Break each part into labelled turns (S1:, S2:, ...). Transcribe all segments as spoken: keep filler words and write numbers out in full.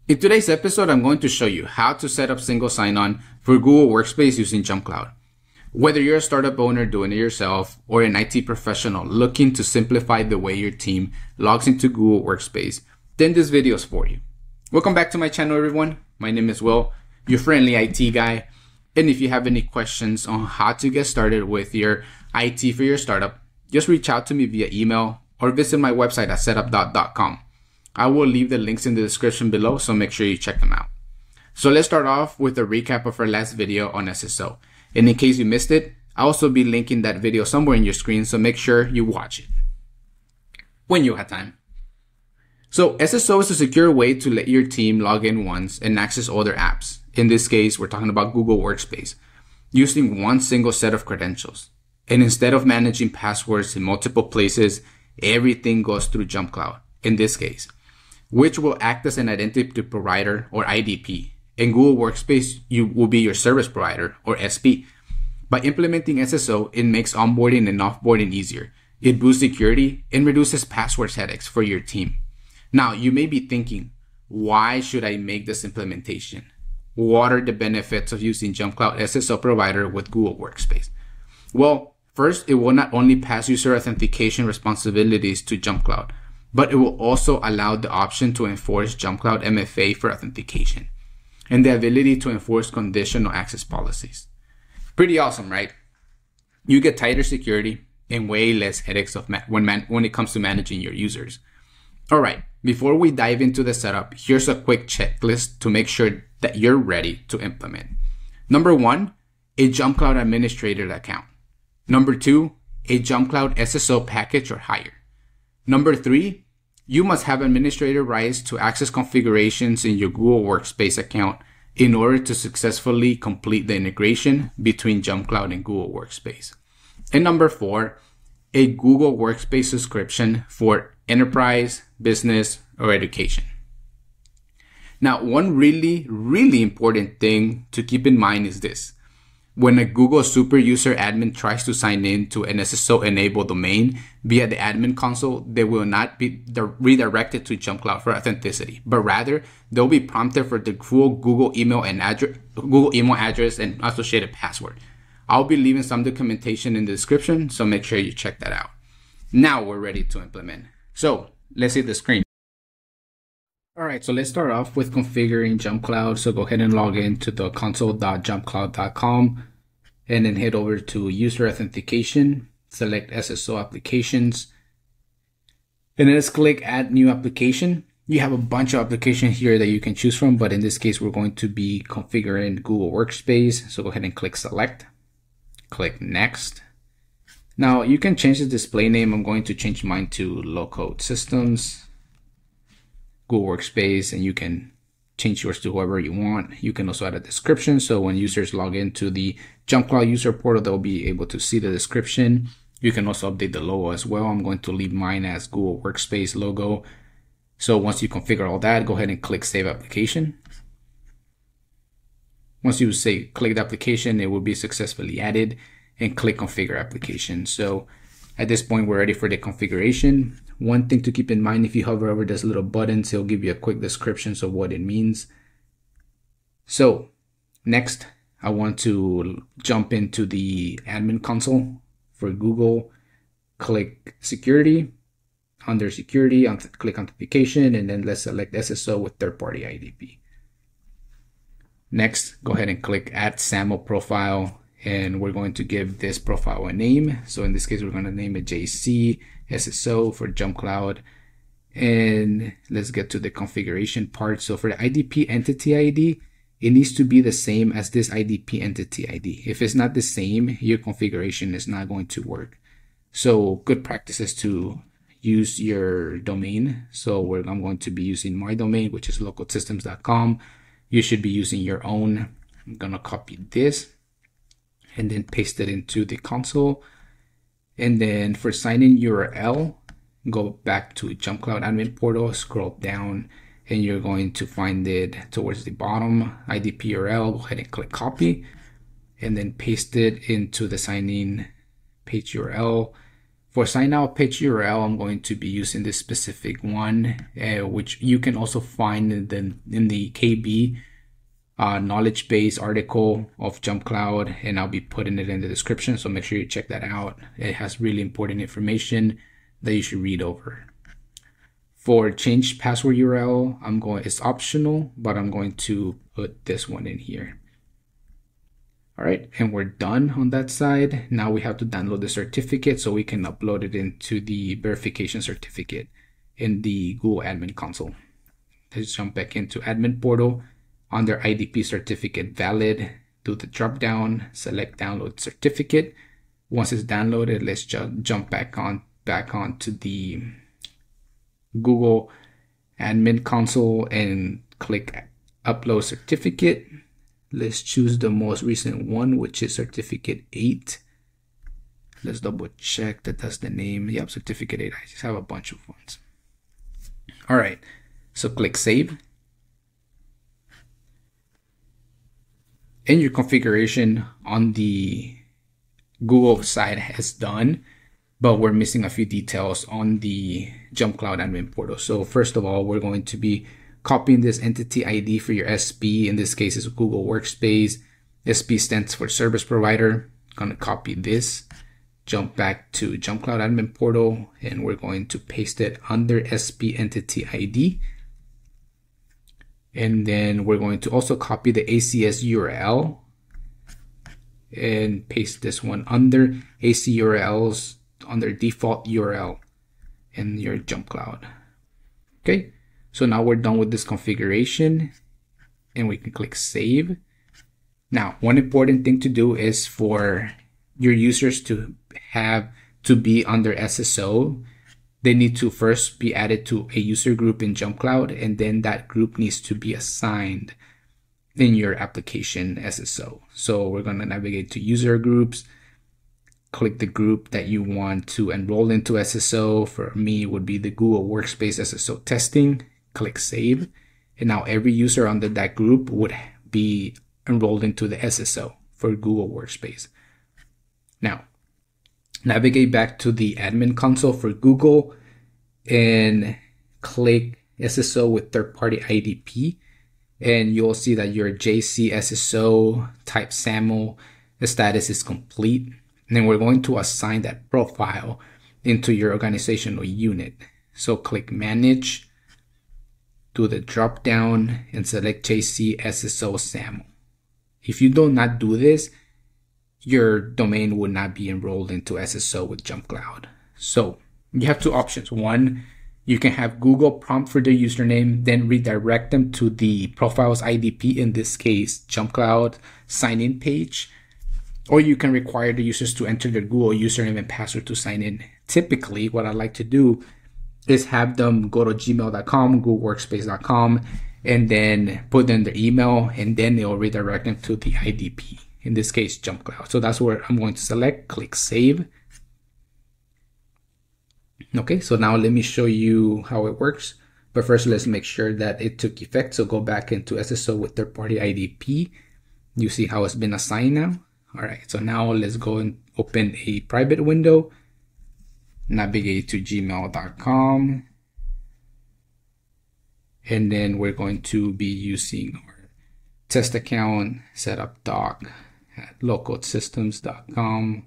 S1: In today's episode, I'm going to show you how to set up single sign-on for Google Workspace using JumpCloud. Whether you're a startup owner doing it yourself or an I T professional looking to simplify the way your team logs into Google Workspace, then this video is for you. Welcome back to my channel, everyone. My name is Will, your friendly I T guy. And if you have any questions on how to get started with your I T for your startup, just reach out to me via email or visit my website at setup dot com. I will leave the links in the description below, so make sure you check them out. So let's start off with a recap of our last video on S S O. And in case you missed it, I'll also be linking that video somewhere in your screen, so make sure you watch it when you have time. So S S O is a secure way to let your team log in once and access other apps. In this case, we're talking about Google Workspace, using one single set of credentials. And instead of managing passwords in multiple places, everything goes through JumpCloud, in this case, which will act as an identity provider or I D P. In Google Workspace, you will be your service provider or S P. By implementing S S O, it makes onboarding and offboarding easier. It boosts security and reduces password headaches for your team. Now, you may be thinking, why should I make this implementation? What are the benefits of using JumpCloud S S O provider with Google Workspace? Well, first, it will not only pass user authentication responsibilities to JumpCloud, but it will also allow the option to enforce JumpCloud M F A for authentication and the ability to enforce conditional access policies. Pretty awesome, right? You get tighter security and way less headaches of ma when, man when it comes to managing your users. All right, before we dive into the setup, here's a quick checklist to make sure that you're ready to implement. Number one, a JumpCloud administrator account. Number two, a JumpCloud S S O package or higher. Number three, you must have administrator rights to access configurations in your Google Workspace account in order to successfully complete the integration between JumpCloud and Google Workspace. And number four, a Google Workspace subscription for enterprise, business, or education. Now, one really, really important thing to keep in mind is this. When a Google super user admin tries to sign in to an S S O enabled domain via the admin console, they will not be redirected to JumpCloud for authenticity, but rather they'll be prompted for the full Google email and address, Google email address and associated password. I'll be leaving some documentation in the description, so make sure you check that out. Now we're ready to implement. So let's hit the screen. All right, so let's start off with configuring JumpCloud. So go ahead and log in to the console dot jump cloud dot com and then head over to user authentication, select S S O applications, and then let's click add new application. You have a bunch of applications here that you can choose from, but in this case, we're going to be configuring Google Workspace. So go ahead and click select, click next. Now you can change the display name. I'm going to change mine to low code systems, Google Workspace, and you can change yours to whoever you want. You can also add a description, so when users log into the JumpCloud user portal, they'll be able to see the description. You can also update the logo as well. I'm going to leave mine as Google Workspace logo. So once you configure all that, go ahead and click Save Application. Once you say click the application, it will be successfully added, and click Configure Application. So at this point, we're ready for the configuration. One thing to keep in mind, if you hover over this little button, it'll give you a quick description of what it means. So next, I want to jump into the admin console for Google. Click Security. Under Security, click Authentication, and then let's select S S O with third-party I D P. Next, go ahead and click Add SAML Profile, and we're going to give this profile a name. So in this case, we're going to name it J C S S O for JumpCloud. And let's get to the configuration part. So for the I D P entity I D, it needs to be the same as this I D P entity I D. If it's not the same, your configuration is not going to work. So good practice is to use your domain. So we're, I'm going to be using my domain, which is local systems dot com. You should be using your own. I'm going to copy this and then paste it into the console. And then for sign-in U R L, go back to JumpCloud admin portal, scroll down, and you're going to find it towards the bottom, I D P U R L. Go ahead and click copy, and then paste it into the sign-in page U R L. For sign out page U R L, I'm going to be using this specific one, uh, which you can also find in the, in the K B uh, knowledge base article of JumpCloud, and I'll be putting it in the description. So make sure you check that out. It has really important information that you should read over. For change password U R L, I'm going, it's optional, but I'm going to put this one in here. All right, and we're done on that side. Now we have to download the certificate so we can upload it into the verification certificate in the Google Admin Console. Let's jump back into Admin Portal. Under I D P certificate valid, do the drop down, select download certificate. Once it's downloaded, let's ju jump back on back onto the Google Admin Console and click upload certificate. Let's choose the most recent one, which is certificate eight. Let's double check that that's the name. Yep, certificate eight. I just have a bunch of ones. All right, so click save. And your configuration on the Google side has done, but we're missing a few details on the JumpCloud Admin Portal. So first of all, we're going to be copying this entity I D for your S P. In this case, it's Google Workspace. S P stands for service provider. I'm going to copy this, jump back to JumpCloud Admin Portal, and we're going to paste it under S P entity I D. And then we're going to also copy the A C S U R L and paste this one under A C U R Ls under default U R L in your JumpCloud. Okay, so now we're done with this configuration and we can click save. Now, one important thing to do is for your users to have to be under S S O. They need to first be added to a user group in JumpCloud, and then that group needs to be assigned in your application S S O. So we're going to navigate to user groups, click the group that you want to enroll into S S O. For me, it would be the Google Workspace S S O testing. Click save. And now every user under that group would be enrolled into the S S O for Google Workspace. Now, navigate back to the admin console for Google and click S S O with third-party I D P, and you'll see that your J C S S O type SAML status is complete. And then we're going to assign that profile into your organizational unit. So click manage, do the drop down and select J C S S O SAML. If you do not do this, your domain would not be enrolled into S S O with JumpCloud. So you have two options. One, you can have Google prompt for the username, then redirect them to the profile's I D P, in this case, JumpCloud sign-in page. Or you can require the users to enter their Google username and password to sign in. Typically, what I like to do is have them go to gmail dot com, google workspace dot com, and then put in their email, and then they'll redirect them to the I D P. In this case, JumpCloud. So that's where I'm going to select, click save. Okay, so now let me show you how it works. But first, let's make sure that it took effect. So go back into S S O with third-party I D P. You see how it's been assigned now. All right, so now let's go and open a private window. Navigate to gmail dot com. And then we're going to be using our test account, setup doc at local systems dot com.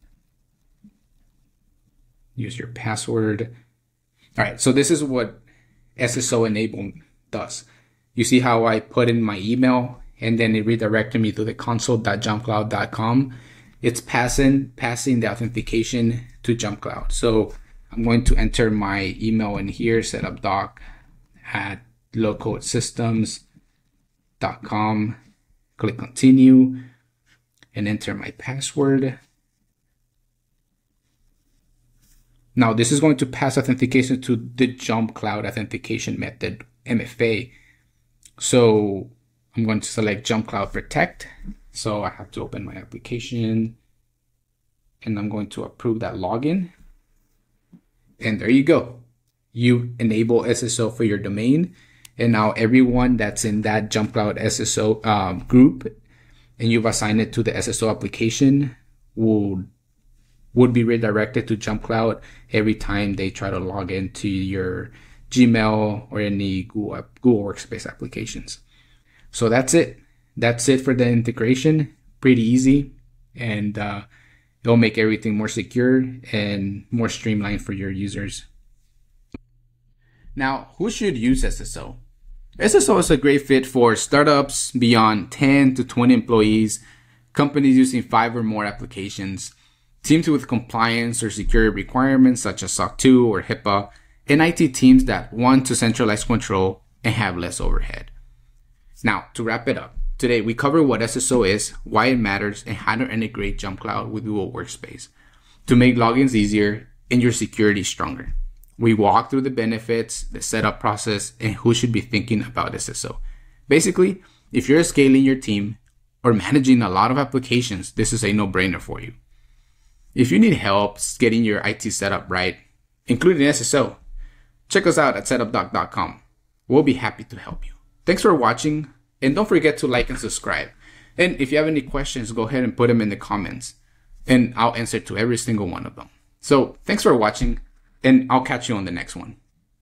S1: Use your password. All right, so this is what S S O enable does. You see how I put in my email and then it redirected me to the console dot jumpcloud dot com. It's passing, passing the authentication to JumpCloud. So I'm going to enter my email in here, setup doc at local systems dot com. Click continue and enter my password. Now this is going to pass authentication to the JumpCloud authentication method, M F A. So I'm going to select JumpCloud Protect. So I have to open my application and I'm going to approve that login. And there you go. You enable S S O for your domain. And now everyone that's in that JumpCloud S S O um, group and you've assigned it to the S S O application will would be redirected to JumpCloud every time they try to log into your Gmail or any Google, Google Workspace applications. So that's it. That's it for the integration. Pretty easy, and uh, it'll make everything more secure and more streamlined for your users. Now, who should use S S O? S S O is a great fit for startups beyond ten to twenty employees, companies using five or more applications, teams with compliance or security requirements such as S O C two or HIPAA, and I T teams that want to centralize control and have less overhead. Now, to wrap it up, today we cover what S S O is, why it matters, and how to integrate JumpCloud with Google Workspace to make logins easier and your security stronger. We walk through the benefits, the setup process, and who should be thinking about S S O. Basically, if you're scaling your team or managing a lot of applications, this is a no-brainer for you. If you need help getting your I T setup right, including S S O, check us out at setup doc dot com. We'll be happy to help you. Thanks for watching, and don't forget to like and subscribe. And if you have any questions, go ahead and put them in the comments, and I'll answer to every single one of them. So thanks for watching, and I'll catch you on the next one.